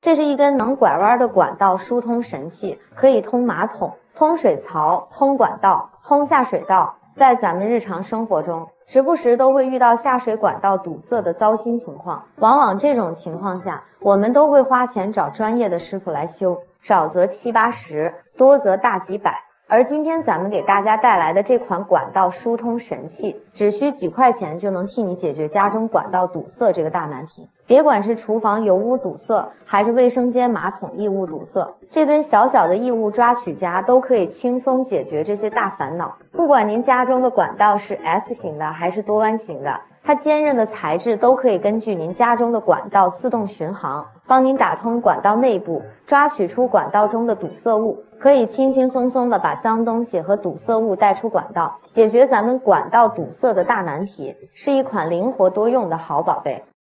这是一根能拐弯的管道疏通神器，可以通马桶、通水槽、通管道、通下水道。在咱们日常生活中，时不时都会遇到下水管道堵塞的糟心情况，往往这种情况下，我们都会花钱找专业的师傅来修，少则7、8十，多则大几百。而今天咱们给大家带来的这款管道疏通神器，只需几块钱就能替你解决家中管道堵塞这个大难题。别管是厨房油污堵塞，还是卫生间马桶异物堵塞，这根小小的异物抓取夹都可以轻松解决这些大烦恼。不管您家中的管道是 S 型的还是多弯形的，它坚韧的材质都可以根据您家中的管道自动巡航，帮您打通管道内部，抓取出管道中的堵塞物，可以轻轻松松地把脏东西和堵塞物带出管道，解决咱们管道堵塞的大难题，是一款灵活多用的好宝贝。